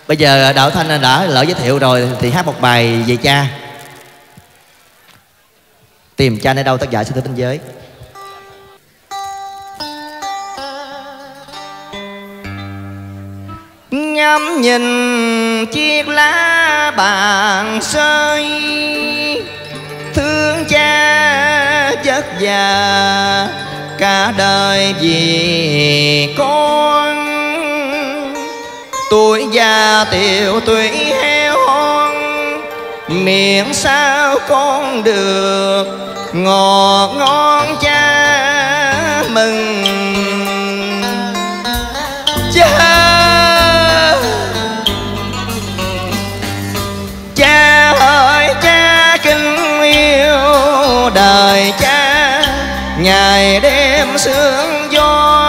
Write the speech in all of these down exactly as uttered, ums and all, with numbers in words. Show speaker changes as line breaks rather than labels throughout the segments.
Bây giờ Đạo Thanh đã lỡ giới thiệu rồi thì hát một bài về cha. Tìm cha nơi đâu, tác giả Sư Tử Tinh Giới.
Ngắm nhìn chiếc lá bàn rơi, thương cha vất vả cả đời vì con. Tuổi già tiểu tụy heo hon, miệng sao con được ngọt ngon cha mừng. Cha cha ơi cha kính yêu đời cha, ngày đêm sương gió.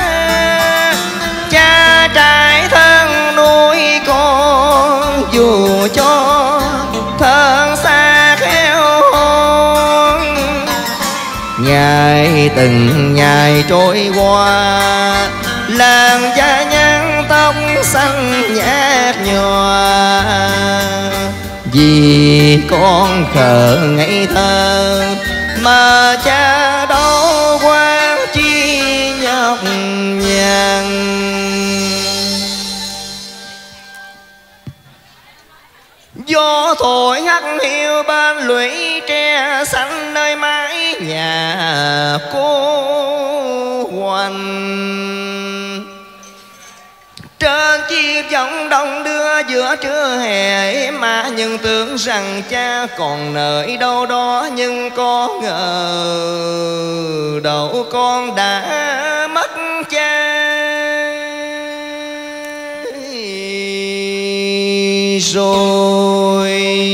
Cha trải thân nuôi con dù cho thân xa khéo hon. Ngày từng ngày trôi qua, làng cha nhăn tóc xanh nhạt nhòa. Vì con khờ ngây thơ mà cha đâu quan chi nhọc nhằn. Gió thổi hắt hiu bên lũy tre xanh nơi mái nhà cô Hoành. Trên chiếc giọng đông đưa giữa trưa hè mà nhưng tưởng rằng cha còn nơi đâu đó, nhưng có ngờ đâu con đã mất cha rồi.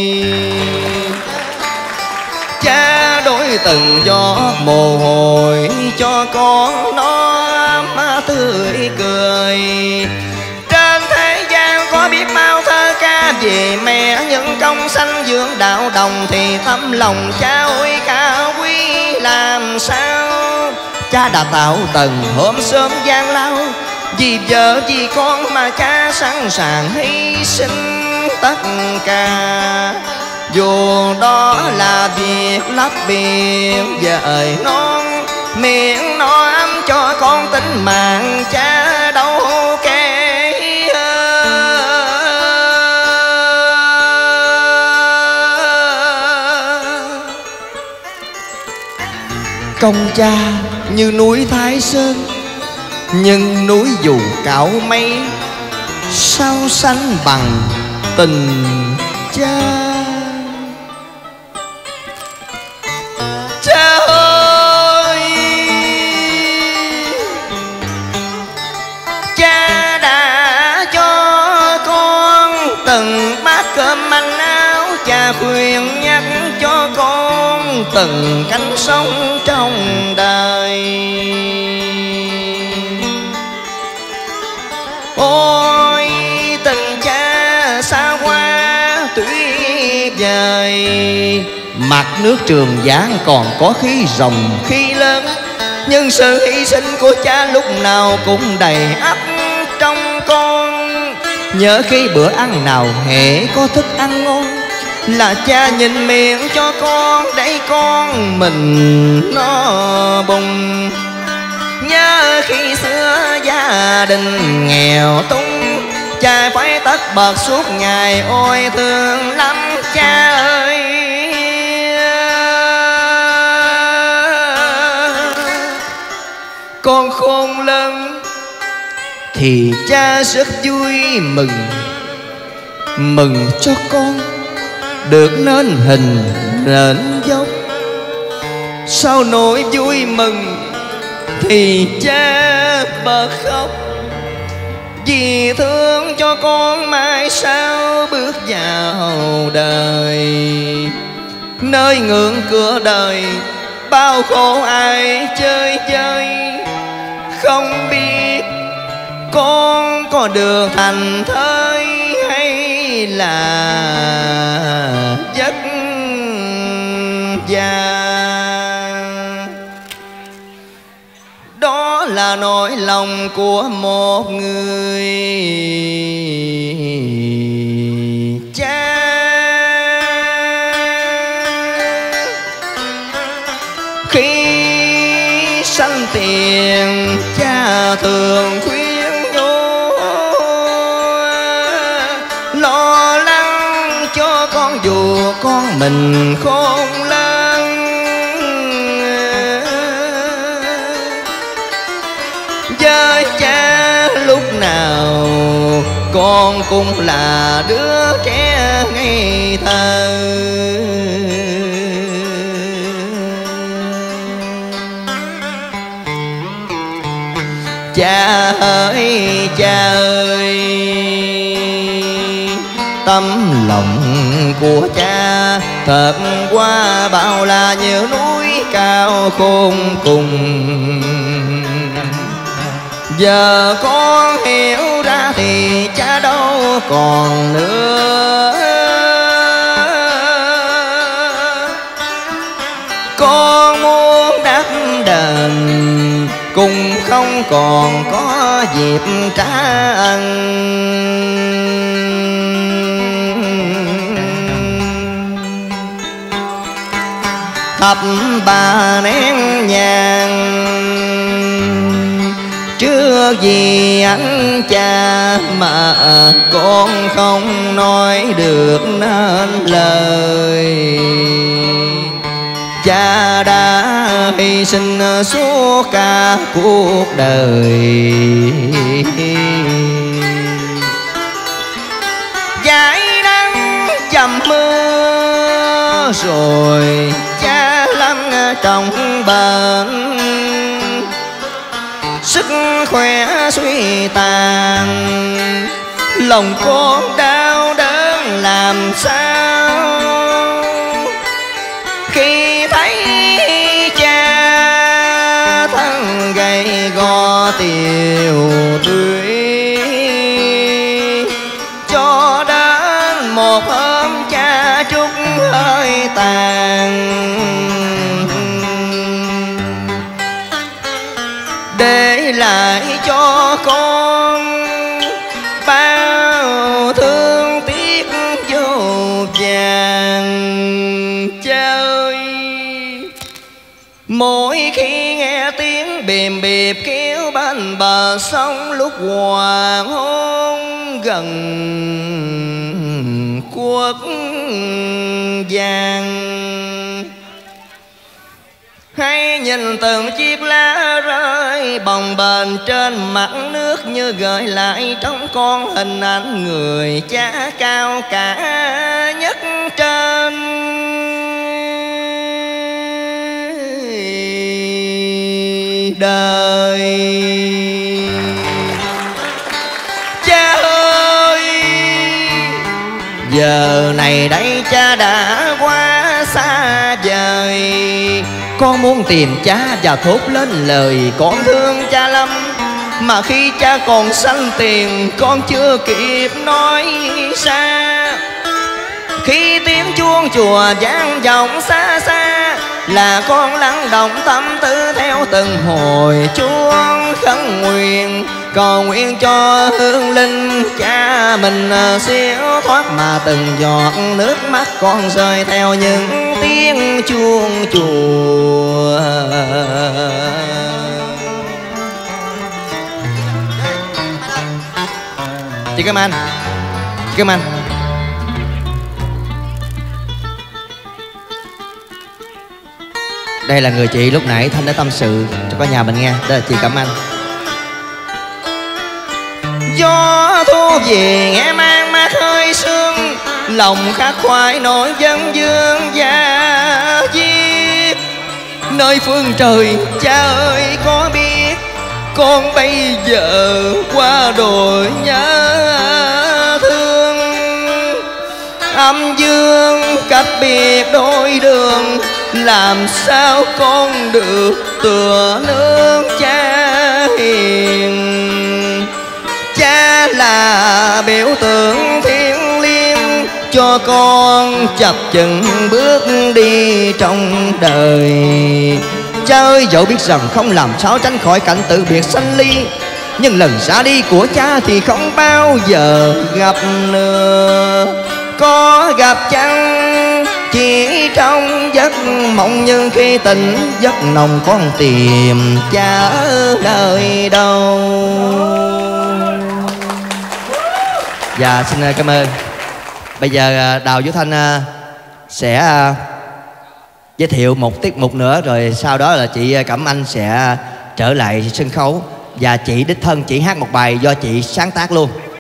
Cha đổi từng gió mồ hôi cho con nó má tươi cười. Trên thế gian có biết bao thơ ca về mẹ, những công sanh dưỡng đạo đồng thì tấm lòng cha ơi cao quý làm sao. Cha đã tạo tầng hôm sớm gian lao, vì vợ vì con mà cha sẵn sàng hy sinh tất cả. Dù đó là việc lấp biển dời non, miệng nó ấm cho con tính mạng cha đâu kể. Công cha như núi Thái Sơn, nhưng núi dù cạo mây sao sánh bằng tình cha. Cha ơi, cha đã cho con từng bát cơm manh áo, cha khuyên nhắc cho con từng cánh sống trong đời. Ôi tình cha xa qua tuyệt vời, mặt nước Trường Giang còn có khi rồng khi lớn, nhưng sự hy sinh của cha lúc nào cũng đầy ắp trong con. Nhớ khi bữa ăn nào hễ có thức ăn ngon, là cha nhìn miệng cho con để con mình nó bùng. Nhớ khi xưa gia đình nghèo túng, cha phải tất bật suốt ngày, ôi thương lắm cha ơi. Con khôn lớn thì cha rất vui mừng, mừng cho con được nên hình nền dốc. Sau nỗi vui mừng thì cha bật khóc, vì thương cho con mai sau bước vào đời. Nơi ngưỡng cửa đời bao khổ ai chơi chơi, không biết con có được thành thơi hay là giấc già. Đó là nỗi lòng của một người thường khuyên nhủ, lo lắng cho con dù con mình khôn lớn. Với cha lúc nào con cũng là đứa trẻ ngây thơ. Cha ơi cha ơi, tấm lòng của cha thật qua bao la như núi cao khôn cùng. Giờ con hiểu ra thì cha đâu còn nữa. Con muốn đáp đền cùng không còn có dịp trả ân. Thắp ba nén nhang trước vì anh cha mà con không nói được nên lời. Cha đã hy sinh suốt cả cuộc đời, giải nắng dầm mưa rồi cha lăn trong bệnh. Sức khỏe suy tàn, lòng con đau đớn làm sao khi thấy cha thân gầy gò tiều tụy. Cho đến một hôm cha trút hơi tàn, để lại cho con bao thương tiếc vô vàn. Cha ơi, mỗi khi nghe tiếng bìm bịp kéo bên bờ sông lúc hoàng hôn gần khuất vàng, hay nhìn từng chiếc lá rơi bồng bềnh trên mặt nước như gợi lại trong con hình ảnh người cha cao cả nhất trên đời. Cha ơi, giờ này đây cha đã quá xa vời. Con muốn tìm cha và thốt lên lời con thương cha lắm, mà khi cha còn sanh tiền con chưa kịp nói xa. Khi tiếng chuông chùa vang vọng xa xa là con lắng động tâm tư theo từng hồi chuông khấn nguyện, cầu nguyện cho hương linh cha mình siêu thoát. Mà từng giọt nước mắt con rơi theo những tiếng chuông chùa. Chị Cám Anh, chị Cám Anh. Đây là người chị lúc nãy Thanh đã tâm sự cho cả nhà mình nghe. Đây là chị Cẩm Anh. Gió thu về nghe mang mát hơi sương, lòng khắc khoải nỗi dân dương và diết. Nơi phương trời cha ơi có biết, con bây giờ qua đồi nhớ thương. Âm dương cách biệt đôi đường, làm sao con được tựa nương cha hiền. Cha là biểu tượng thiêng liêng cho con chập chững bước đi trong đời. Cha ơi, dẫu biết rằng không làm sao tránh khỏi cảnh tự biệt sanh ly, nhưng lần ra đi của cha thì không bao giờ gặp nữa. Có gặp chăng chỉ trong giấc mộng, nhưng khi tỉnh giấc nồng con tìm cha ở nơi đâu.
Dạ xin cảm ơn. Bây giờ Đào Vũ Thanh sẽ giới thiệu một tiết mục nữa, rồi sau đó là chị Cẩm Anh sẽ trở lại sân khấu và chị đích thân chị hát một bài do chị sáng tác luôn.